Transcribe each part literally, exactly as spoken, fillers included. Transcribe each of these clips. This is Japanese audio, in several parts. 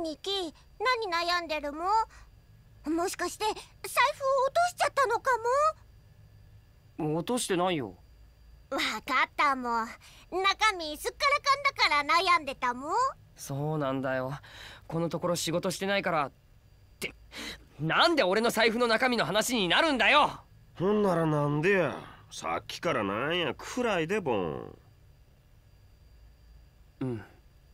兄貴、何悩んでるもん？もしかして財布を落としちゃったのかも？落としてないよ。 わかったもん。中身すっからかんだから悩んでたもん。 そうなんだよ。このところ仕事してないからって、なんで俺の財布の中身の話になるんだよ。 ほんならなんでや。さっきからなんや暗いでボン。 うん。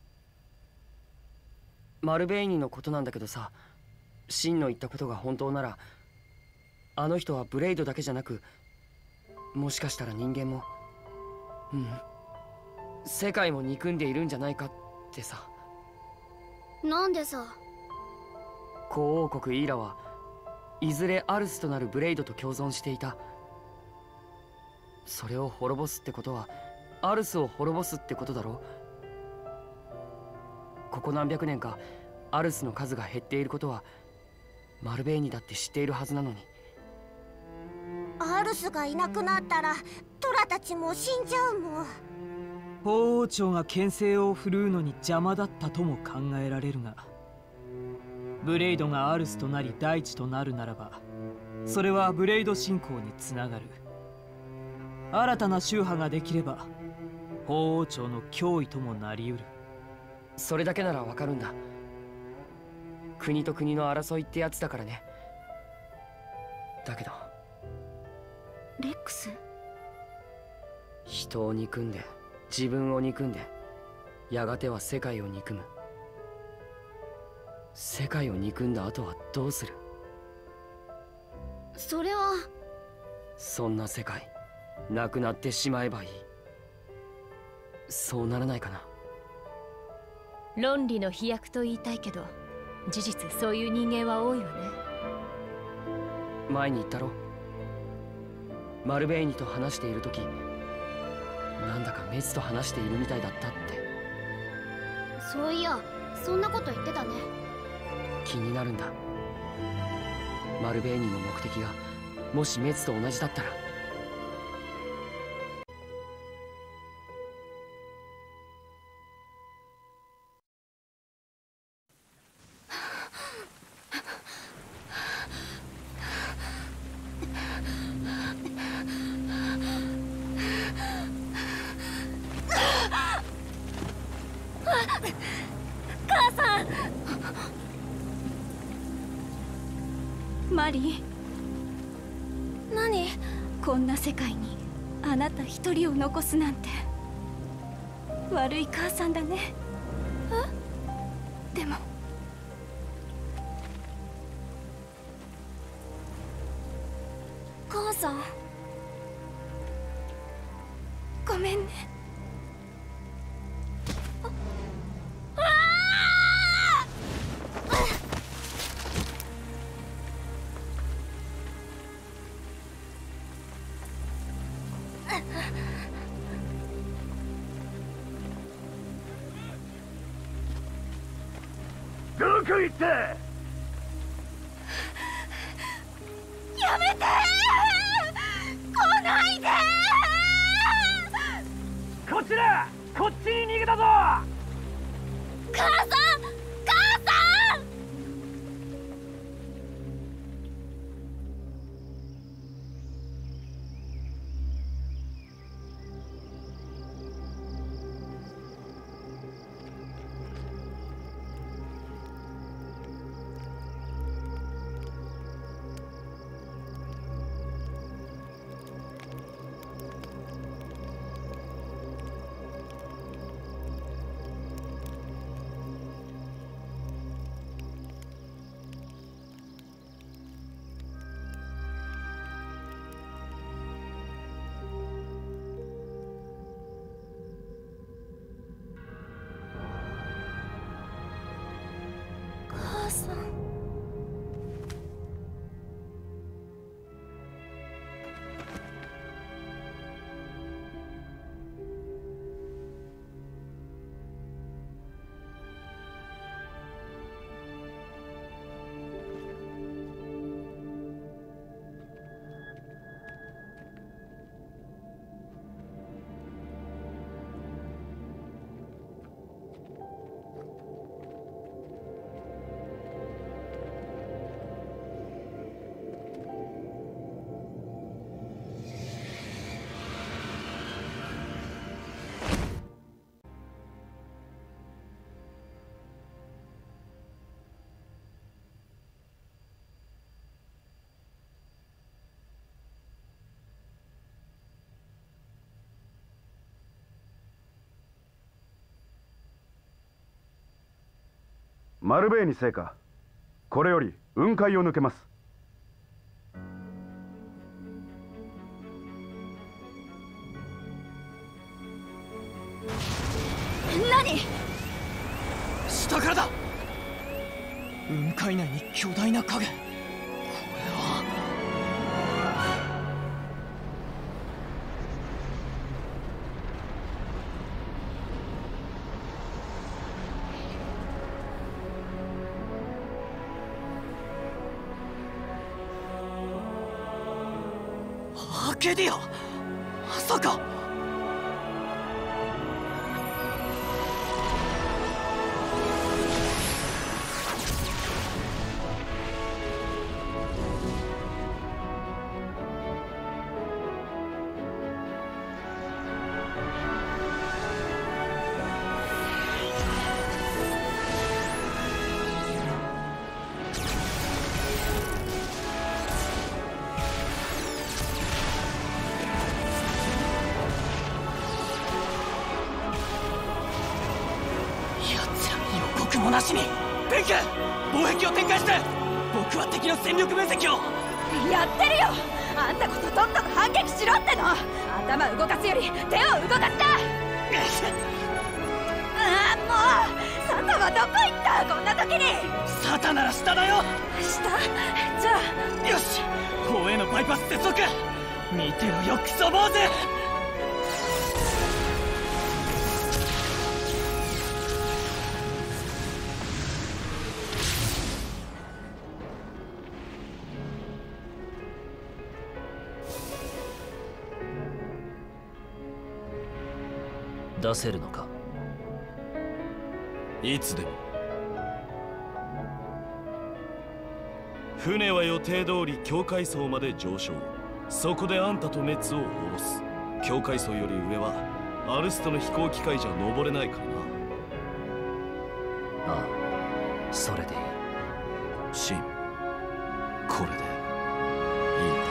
マルベイニのことなんだけどさ、シンの言ったことが本当なら、あの人はブレイドだけじゃなく、もしかしたら人間も、うん、世界も憎んでいるんじゃないかってさ。 なんでさ。 古王国イーラはいずれアルスとなるブレイドと共存していた。それを滅ぼすってことはアルスを滅ぼすってことだろ。ここ何百年かアルスの数が減っていることはマルベイニだって知っているはずなのに。 アルスがいなくなったらトラたちも死んじゃうもん。 法王朝が牽制を振るうのに邪魔だったとも考えられるが、ブレイドがアルスとなり大地となるならば、それはブレイド信仰につながる。新たな宗派ができれば法王朝の脅威ともなりうる。 それだけならわかるんだ。国と国の争いってやつだからね。だけどレックス、 人を憎んで自分を憎んで、やがては世界を憎む。世界を憎んだ後はどうする？ それは。 そんな世界なくなってしまえばいい。そうならないかな。 論理の飛躍と言いたいけど、事実そういう人間は多いわね。 前に言ったろ、マルベイニと話している時、なんだかメスと話しているみたいだったって。 そういや、そんなこと言ってたね。 気になるんだ。マルベイニの目的がもしメツと同じだったら。 母さん。マリー、 何？ こんな世界にあなた一人を残すなんて悪い母さんだね。え？でも母さん、 ごめんね。 どこ行った？やめて！来ないで！ こっちだ！こっちに逃げたぞ！ 母さん！母さん！ マルベーニ聖火、これより雲海を抜けます。 何？ 下からだ。雲海内に巨大な影。これはアーケディア。まさか。もなしにベンク、防壁を展開して、僕は敵の戦力分析を。 やってるよ。あんたこそとっとと反撃しろっての。頭動かすより手を動かすな。ああ、もうサタはどこ行った、こんな時に。 サタなら下だよ。 下？じゃあよし、砲へのバイパス接続。見てろよクソ坊主。 出せるのか？ いつでも。船は予定通り境界層まで上昇。そこであんたとメッツを下ろす。境界層より上はアルストの飛行機械じゃ登れないからな。 ああ、それでいい。 シン、これでいいんだよ。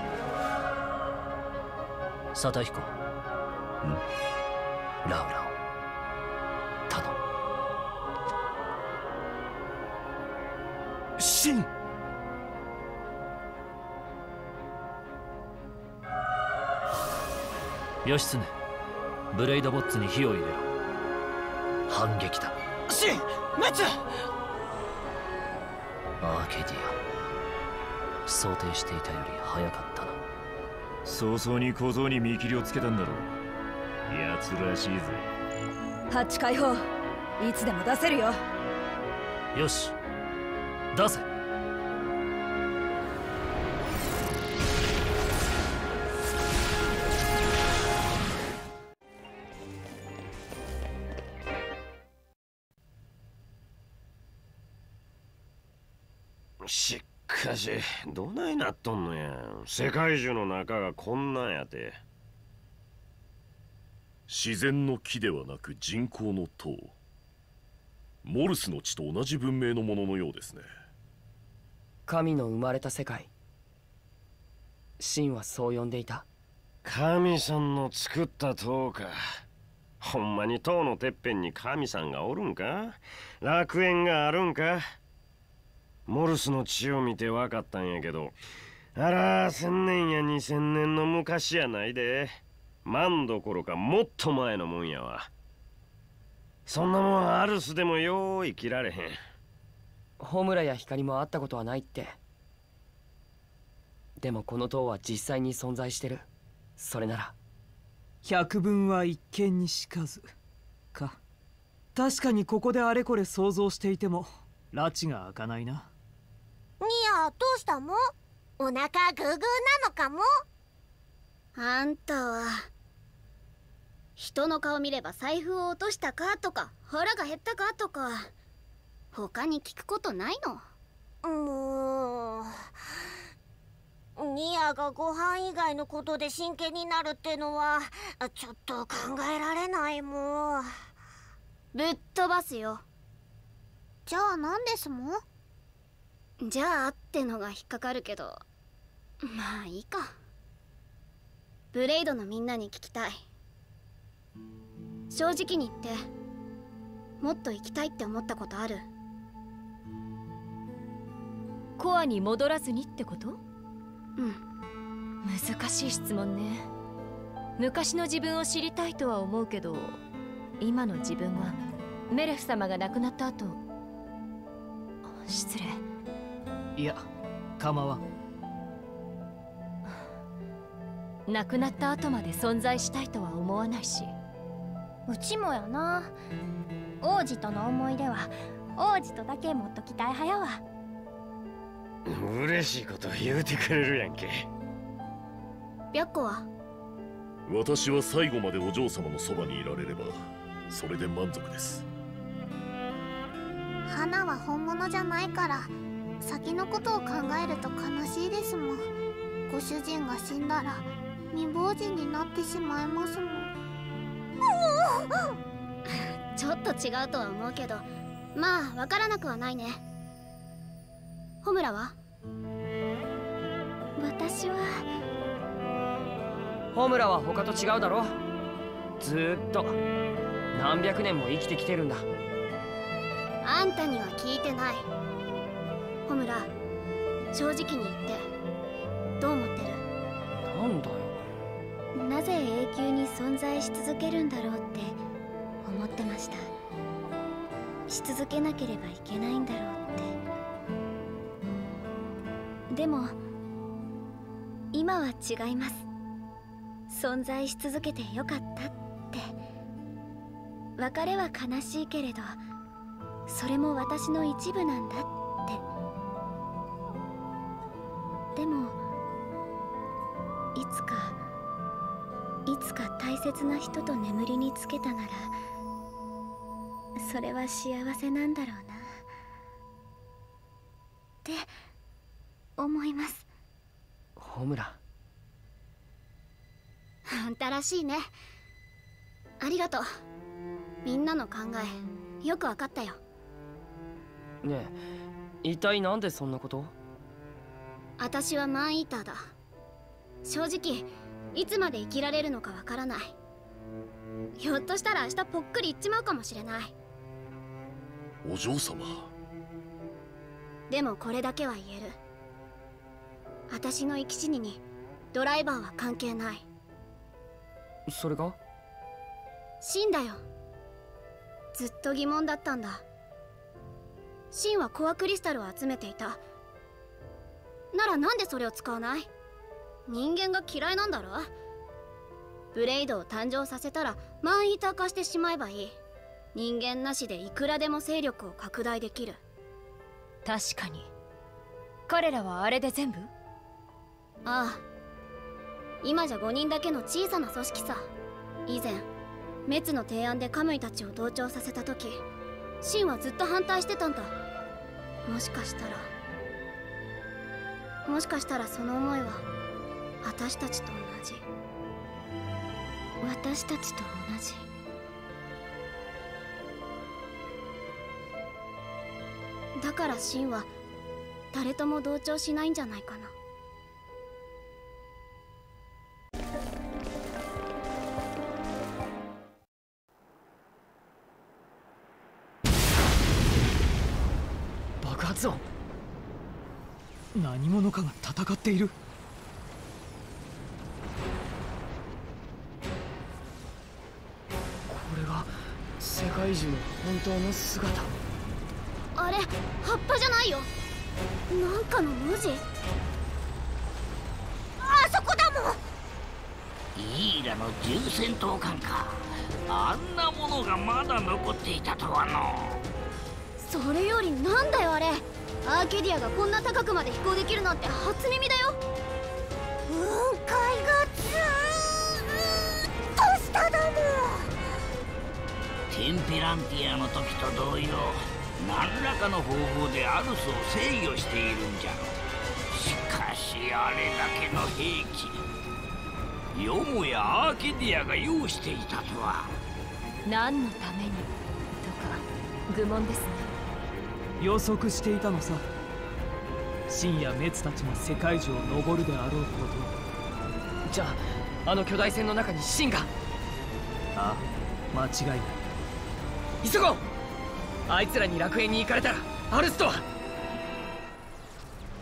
サタヒコ。ん？ラウラを頼む。 シン。 義経、ブレイドボッツに火を入れろ。反撃だ。 シン、メッツ。 アーケディア、想定していたより早かったな。 早々に小僧に見切りをつけたんだろう。奴らしいぜ。 ハッチ開放、いつでも出せるよ。 よし、出せ。 しかしどないなっとんのや。世界中の中がこんなんやて。 自然の木ではなく人工の塔。モルスの地と同じ文明のもののようですね。 神の生まれた世界。神はそう呼んでいた。 神さんの作った塔か。ほんまに塔のてっぺんに神さんがおるんか？楽園があるんか？モルスの地を見て分かったんやけど、あら千年や二千年の昔やないで。万どころかもっと前のもんやわ。そんなもんアルスでもよう生きられへん。 ホムラや光も会ったことはないって。でもこの塔は実際に存在してる。それなら百聞は一見にしかずか。確かにここであれこれ想像していても拉致が開かないな。 ニア、どうしたも？お腹グーグーなのかも？ あんたは人の顔見れば財布を落としたかとか腹が減ったかとか他に聞くことないの？ もうニアがご飯以外のことで真剣になるってのはちょっと考えられないもん。 ぶっ飛ばすよ。 じゃあ何ですもん？ じゃあってのが引っかかるけど、まあいいか。ブレイドのみんなに聞きたい。正直に言って、もっと行きたいって思ったことある？ コアに戻らずにってこと？ うん。 難しい質問ね。昔の自分を知りたいとは思うけど、今の自分がメレフ様が亡くなった後、失礼。 いや、構わん。 亡くなった後まで存在したいとは思わないし。 うちもやな。王子との思い出は王子とだけ持っときたい派やわ。 嬉しいこと言うてくれるやんけ。 白虎は？ 私は最後までお嬢様のそばにいられればそれで満足です。 花は本物じゃないから先のことを考えると悲しいですもん。ご主人が死んだら未亡人になってしまいますもん。 ちょっと違うとは思うけど、まあ分からなくはないね。ホムラは？ 私はホムラは他と違うだろ。ずーっと何百年も生きてきてるんだ。 あんたには聞いてない。ホムラ、正直に言ってどう思ってる？ なんだよ。 なぜ永久に存在し続けるんだろうって思ってました。し続けなければいけないんだろうって。でも今は違います。存在し続けてよかったって。別れは悲しいけれどそれも私の一部なんだって。でもいつかいつか大切な人と眠りにつけたならそれは幸せなんだろうなって思います。 ホムラ、 あんたらしいね。ありがとう。みんなの考えよくわかったよ。 ねえ、一体なんでそんなこと？ 私はマンイーターだ。正直いつまで生きられるのかわからない。ひょっとしたら明日ぽっくりいっちまうかもしれない。 お嬢様。 でもこれだけは言える。私の生き死ににドライバーは関係ない。 それが？ シンだよ。ずっと疑問だったんだ。シンはコアクリスタルを集めていた。ならなんでそれを使わない？人間が嫌いなんだろ？ブレイドを誕生させたらマンイーター化してしまえばいい。人間なしでいくらでも勢力を拡大できる。 確かに。彼らはあれで全部？ ああ。今じゃごにんだけの小さな組織さ。以前メツの提案でカムイたちを同調させた時、シンはずっと反対してたんだ。もしかしたらもしかしたらその思いは私たちと同じ。 私たちと同じ。 だからシンは誰とも同調しないんじゃないかな。 爆発音。 何者かが戦っている。 これが世界中の本当の姿。 あれ、葉っぱじゃないよ。なんかの文字。 あそこだもん。 イーラの重戦闘艦か。あんなものがまだ残っていたとはの。 それよりなんだよあれ。アーケディアがこんな高くまで飛行できるなんて初耳だよ。 雲海がずーっと下だもん。 テンペランティアの時と同様、何らかの方法でアルスを制御しているんじゃろ。しかしあれだけの兵器、よもやアーケディアが用していたとは。 何のためにとか愚問ですね。 予測していたのさ。深夜メツたちも世界中を登るであろうこと。 じゃああの巨大船の中にシンが。 ああ、間違いない。 急ごう。あいつらに楽園に行かれたらアルスとは。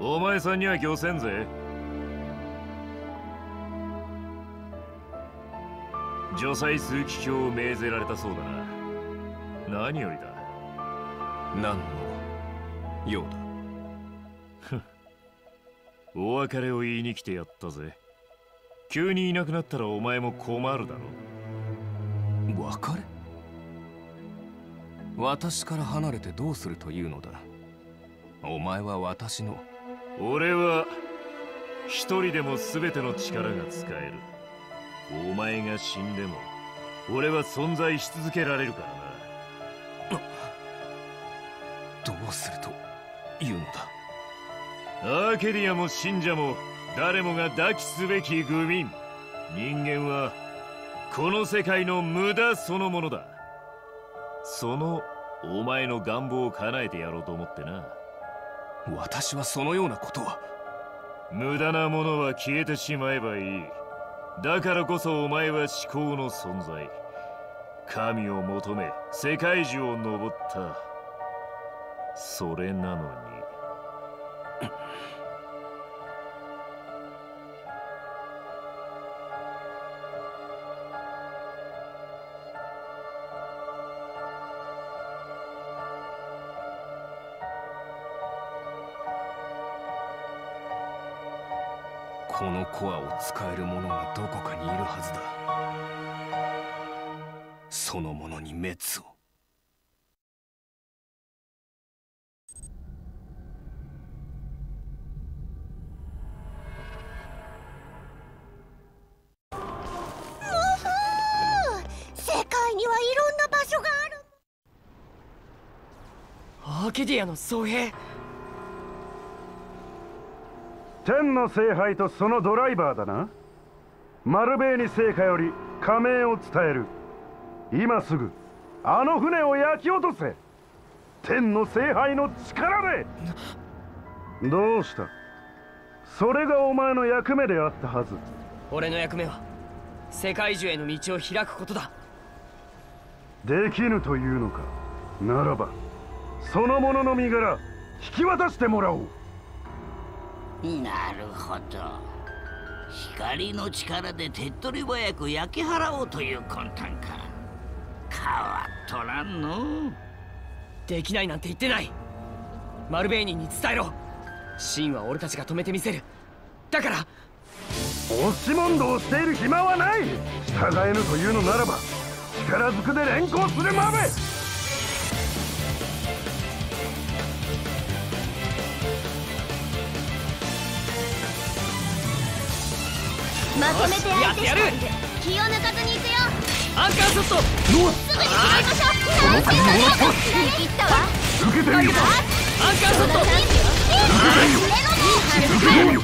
お前さんには漁せんぜ。女宰枢機卿を命ぜられたそうだな。何よりだ。 何の用だ。 お別れを言いに来てやったぜ。急にいなくなったらお前も困るだろ。 別れ？私から離れてどうするというのだ。お前は私の。 俺は一人でも全ての力が使える。お前が死んでも俺は存在し続けられるからな。 どうするというのだ。 アーケディアも信者も誰もが抱きすべき愚民。人間はこの世界の無駄そのものだ。そのお前の願望を叶えてやろうと思ってな。 私はそのようなことは。 無駄なものは消えてしまえばいい。だからこそお前は至高の存在。神を求め世界中を登った。それなのにこのコアを使える者がどこかにいるはずだ。その者に滅を。 世界にはいろんな場所がある。 アーケディアの僧兵。 天の聖杯とそのドライバーだな。マルベーニ聖火より加盟を伝える。今すぐあの船を焼き落とせ。天の聖杯の力で。どうした？それがお前の役目であったはず。 俺の役目は世界中への道を開くことだ。 できぬというのか。ならばその者の身柄引き渡してもらおう。 なるほど。光の力で手っ取り早く焼き払おうという魂胆か。変わっとらんの。 できないなんて言ってない。マルベーニに伝えろ。真は俺たちが止めてみせる。だから押し問答をしている暇はない。従えぬというのならば力ずくで連行するまで。 まとめて相手してやる。気を抜かずに行くよ。 アンカーショット。 すぐに決めましょう。なんていうの。振り切ったわ。 受けてみよ。 アンカーショット。 受けてみよ。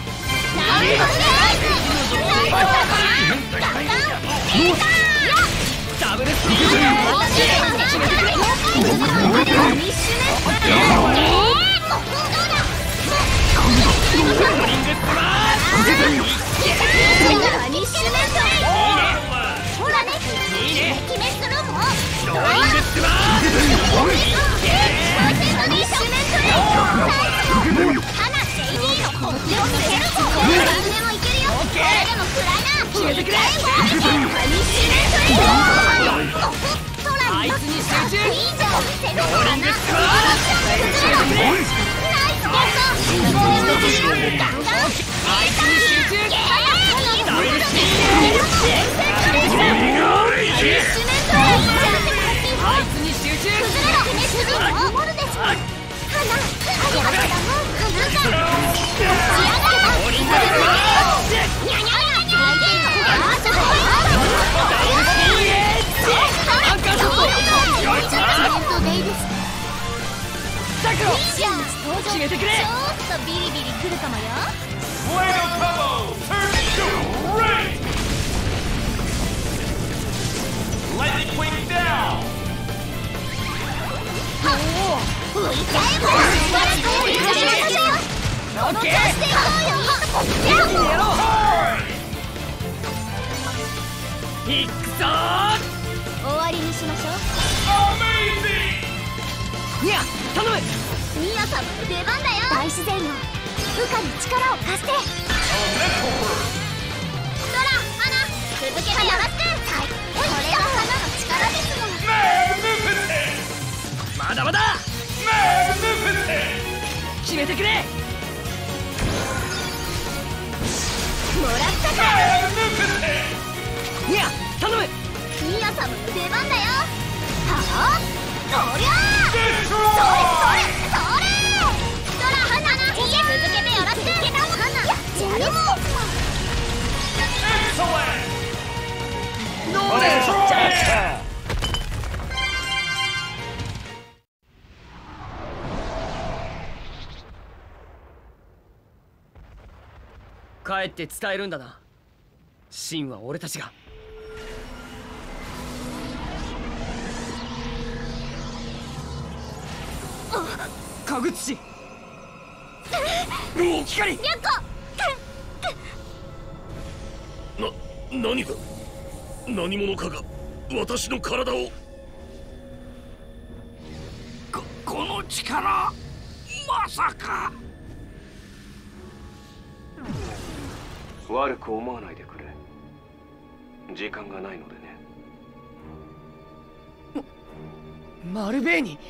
ダブルスピーほらね、決めするもん。決めてくれ。ちょっとビリビリくるかもよ。 いくぞ。 終わりにしましょう。 ニア頼む。 ミア様の出番だよ。大自然の羽に力を貸して。ドラ、花、続けてよろしく。これが花の力ですもん。 まだまだ決めてくれ。 もらったか。 ニア頼む。 ニア様の出番だよ。はあ、そりゃあ、それそれそれ。ドラ、花、続けてよろしく。花、ジャルモノーレン帰って伝えるんだな。シンは俺たちが。かぐつし光。 リャッコ。 な、何が、何者かが私の体を。 こ、この力、まさか。 悪く思わないでくれ。時間がないのでね。 マルベーニ。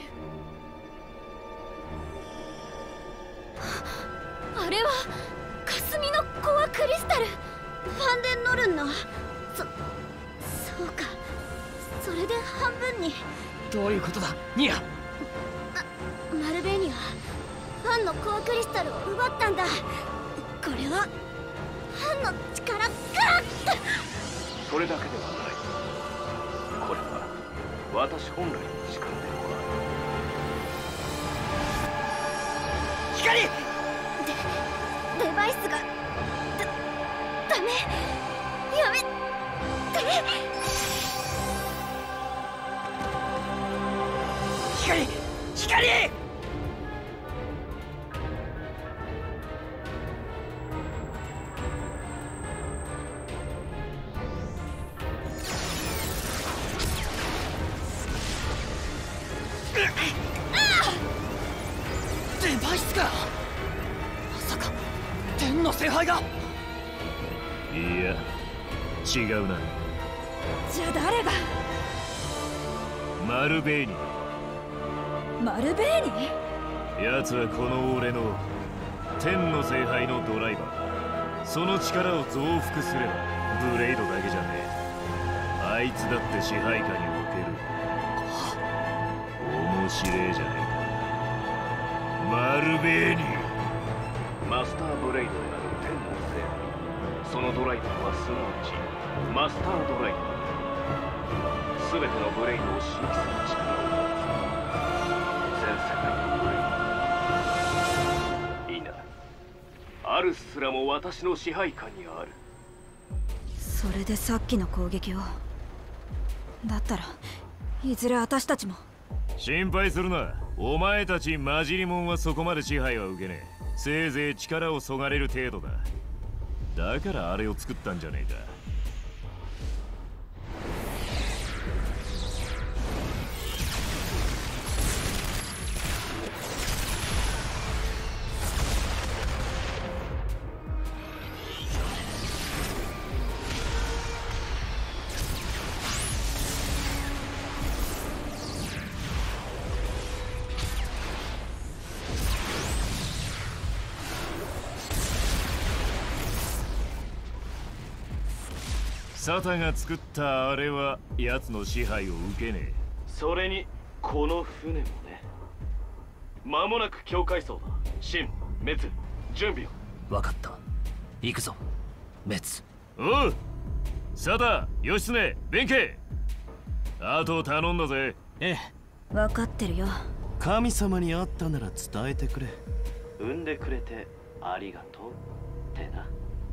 あれは霞のコアクリスタル、ファンデンノルンの。そそうか、それで半分に。 どういうことだニア。 マルベーニはファンのコアクリスタルを奪ったんだ。これはファンの力が。 それだけではない。これは私本来の力でもある。 光。 でデバイスがだダメ。やめて。 光光。デバイスか。まさか天の聖杯が。 いや違うな。 じゃあ誰が。 マルベーニ。 マルベーニ。 奴はこの俺の天の聖杯のドライバー。その力を増幅すればブレイドだけじゃねえ、あいつだって支配下に置ける。面白えじゃねえかマルベーニ。 マスターブレイドである天の聖杯、そのドライバーはすなわちマスタードライバー。全てのブレイドを刺激する力を持つ全世界のブレイド。いいな、アルスすらも私の支配下にある。 それでさっきの攻撃を。だったらいずれ私たちも。 心配するな。お前たち混じりもんはそこまで支配は受けねえ。せいぜい力をそがれる程度だ。だからあれを作ったんじゃねえか。サタが作ったあれは奴の支配を受けねえ。 それにこの船もね。間もなく境界層だ。シン、メツ、準備を。 分かった。行くぞメツ。 おうサタ、義経、弁慶、あと頼んだぜ。 ええ分かってるよ。 神様に会ったなら伝えてくれ。 産んでくれてありがとうってな。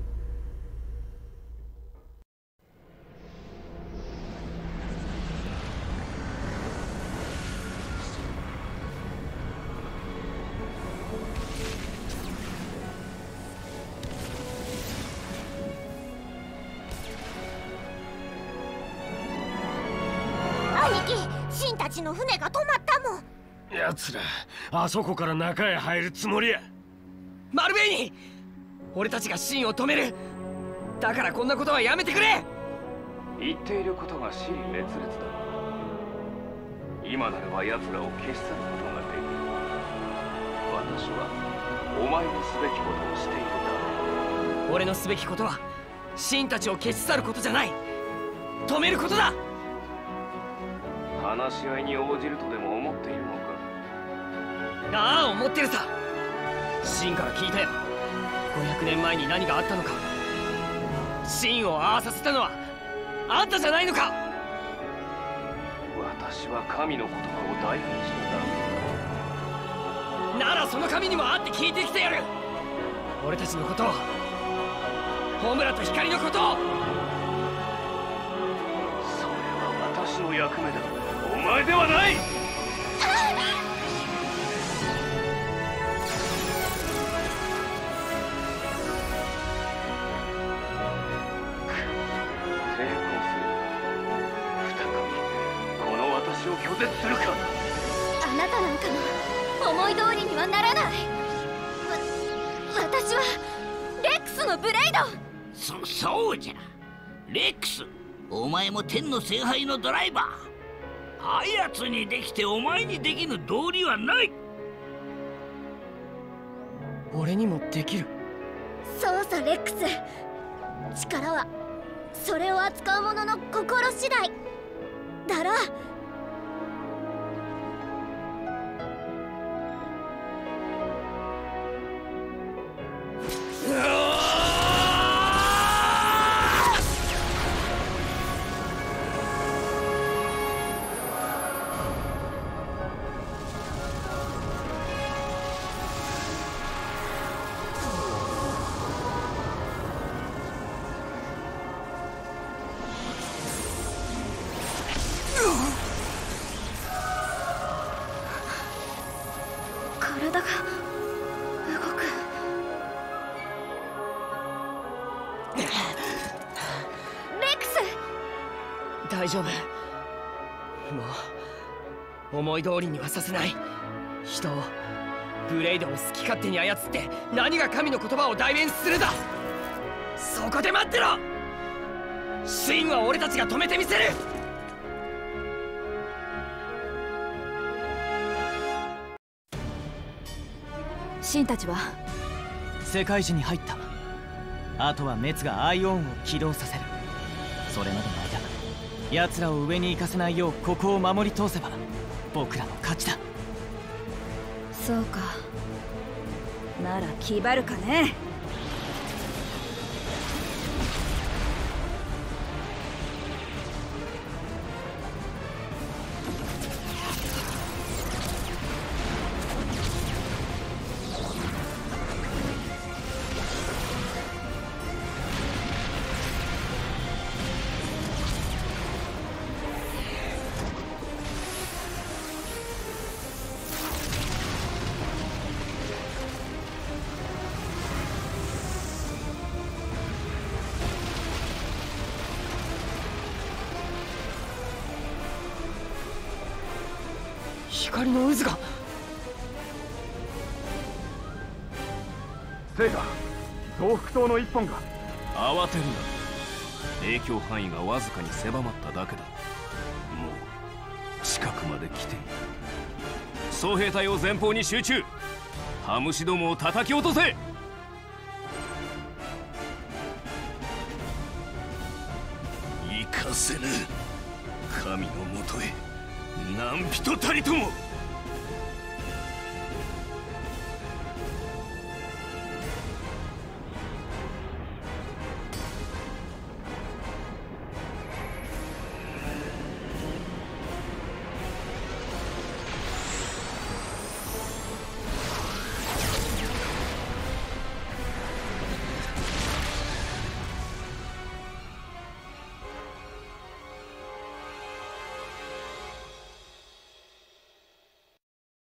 シンたちの船が止まったもん。 奴らあそこから中へ入るつもりや。 マルベイニ、俺たちがシンを止める。だからこんなことはやめてくれ。 言っていることが支離滅裂だ。今ならば奴らを消し去ることができる。私はお前のすべきことをしているだろう。 俺のすべきことはシンたちを消し去ることじゃない、止めることだ。 話し合いに応じるとでも思っているのか。 ああ、思ってるさ。シンから聞いたよ。ごひゃくねんまえに何があったのか。シンをああさせたのはあんたじゃないのか。 私は神の言葉を代弁しただけ。 ならその神にも会って聞いてきてやる。俺たちのことを、ホムラと光のことを。 それは私の役目だ、お前ではない。拒絶するか。 あなたなんかの思い通りにはならない。わ私はレックスのブレイド。 そそうじゃレックス、お前も天の聖杯のドライバー。あやつにできてお前にできぬ道理はない。 俺にもできる。 そうさレックス、力はそれを扱う者の心次第だろ。体が動く。レックス、 大丈夫。もう思い通りにはさせない。人を、ブレイドを好き勝手に操って何が神の言葉を代弁するだ。そこで待ってろ。シンは俺たちが止めてみせる。 シンたちは世界樹に入った。あとはメツがアイオンを起動させる。それまでの間、奴らを上に行かせないようここを守り通せば僕らの勝ちだ。 そうか、なら気張るかね。 光の渦が。 セイガ、増幅塔の一本が。 慌てるな。影響範囲がわずかに狭まっただけだ。もう近くまで来ている。総兵隊を前方に集中。ハムシどもを叩き落とせ。行かせぬ。神のもとへ何人たりとも。